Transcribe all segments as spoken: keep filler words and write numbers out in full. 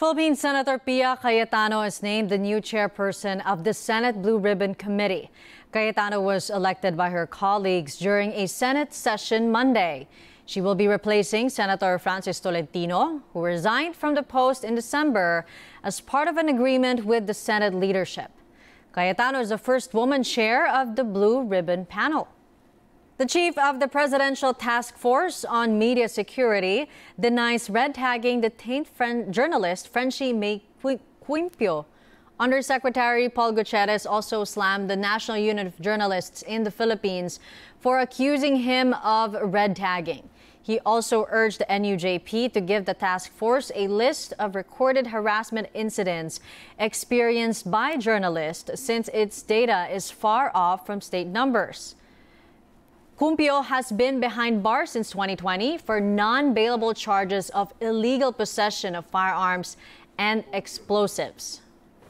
Philippine Senator Pia Cayetano is named the new chairperson of the Senate Blue Ribbon Committee. Cayetano was elected by her colleagues during a Senate session Monday. She will be replacing Senator Francis Tolentino, who resigned from the post in December as part of an agreement with the Senate leadership. Cayetano is the first woman chair of the Blue Ribbon panel. The chief of the Presidential Task Force on Media Security denies red tagging detained friend, journalist Frenchie May Quinpio. Undersecretary Paul Gutierrez also slammed the National Union of Journalists in the Philippines for accusing him of red tagging. He also urged the N U J P to give the task force a list of recorded harassment incidents experienced by journalists since its data is far off from state numbers. Quinpio has been behind bars since twenty twenty for non-bailable charges of illegal possession of firearms and explosives.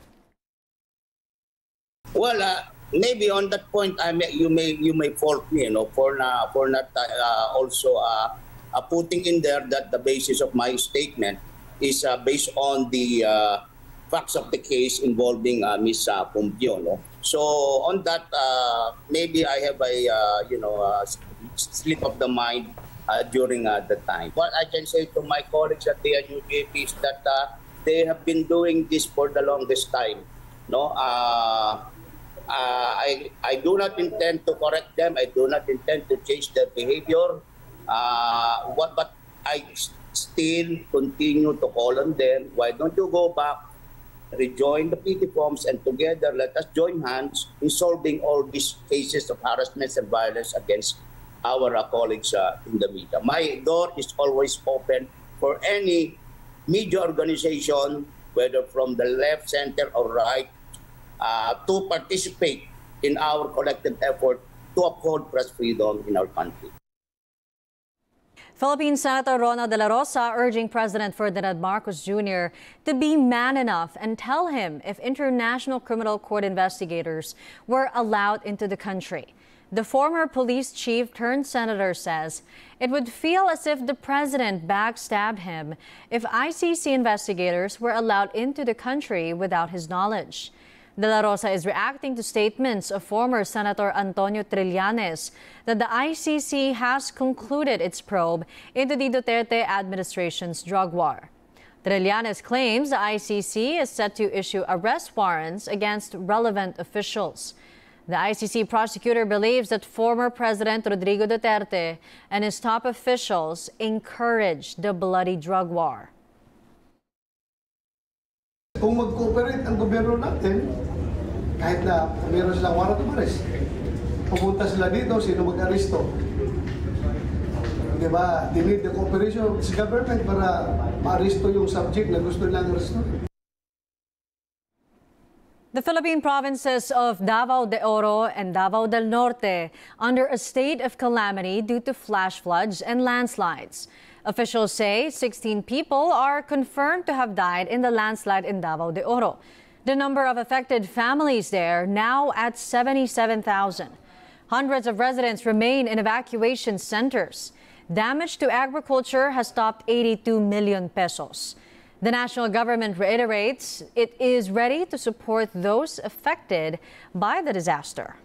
Well, uh, maybe on that point, I may, you may you may fault me, you know, for na, for not uh, also uh, uh, putting in there that the basis of my statement is uh, based on the uh, facts of the case involving uh, Miz Uh, Quinpio, no? So on that, uh, maybe I have a uh, you know uh, slip of the mind uh, during uh, the time. What I can say to my colleagues at the N U J P is that uh, they have been doing this for the longest time. No, uh, uh, I I do not intend to correct them. I do not intend to change their behavior. Uh, what, but I still continue to call on them. Why don't you go back, rejoin the P T forms, and together let us join hands in solving all these cases of harassment and violence against our uh, colleagues uh, in the media. My door is always open for any media organization, whether from the left, center, or right, uh, to participate in our collective effort to uphold press freedom in our country. Philippine Senator Rona de la Rosa urging President Ferdinand Marcos Junior to be man enough and tell him if International Criminal Court investigators were allowed into the country. The former police chief turned senator says it would feel as if the president backstabbed him if I C C investigators were allowed into the country without his knowledge. De la Rosa is reacting to statements of former Senator Antonio Trillanes that the I C C has concluded its probe into the Duterte administration's drug war. Trillanes claims the I C C is set to issue arrest warrants against relevant officials. The I C C prosecutor believes that former President Rodrigo Duterte and his top officials encouraged the bloody drug war. Kung mag-cooperate ang gobyerno natin, kahit na meron silang warrant of arrest, pumunta sila dito, sino mag-aristo? Diba? They need the cooperation of this government para ma-aristo yung subject na gusto nilang aristo. The Philippine provinces of Davao de Oro and Davao del Norte under a state of calamity due to flash floods and landslides. Officials say sixteen people are confirmed to have died in the landslide in Davao de Oro. The number of affected families there now at seventy-seven thousand. Hundreds of residents remain in evacuation centers. Damage to agriculture has topped eighty-two million pesos. The national government reiterates it is ready to support those affected by the disaster.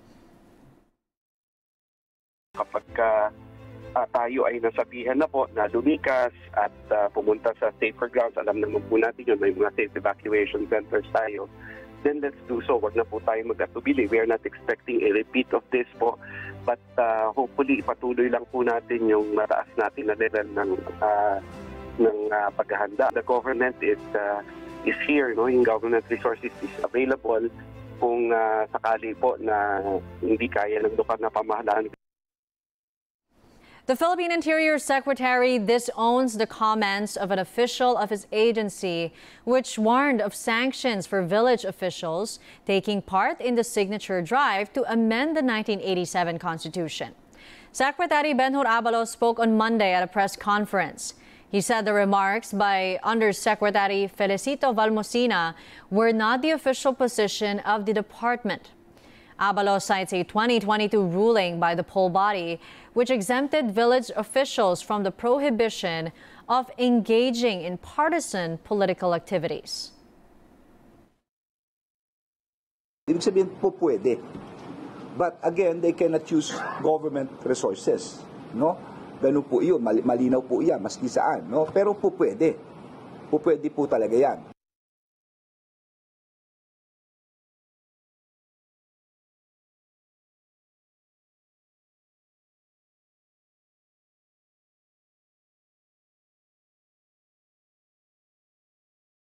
Kapag uh, uh, tayo ay nasabihan na po na lumikas at uh, pumunta sa safer grounds, alam naman po natin yun, may mga safe evacuation centers tayo, then let's do so. Wag na po tayo mag-atubili. We are not expecting a repeat of this po. But uh, hopefully, patuloy lang po natin yung mataas natin na level ng uh, ng uh, paghahanda. The government is uh, is here, no? Yung government resources is available kung uh, sakali po na hindi kaya ng lokal na pamahalaan. The Philippine Interior Secretary disowns the comments of an official of his agency, which warned of sanctions for village officials taking part in the signature drive to amend the nineteen eighty-seven Constitution. Secretary Benhur Abalos spoke on Monday at a press conference. He said the remarks by Undersecretary Felicito Valmosina were not the official position of the department. Abalos cites a twenty twenty-two ruling by the poll body which exempted village officials from the prohibition of engaging in partisan political activities. Ibig sabihin po pwede. But again, they cannot use government resources. No? Ganun po yun. Malinaw po yan, maski saan. No? Pero po pwede. Po pwede po talaga yan.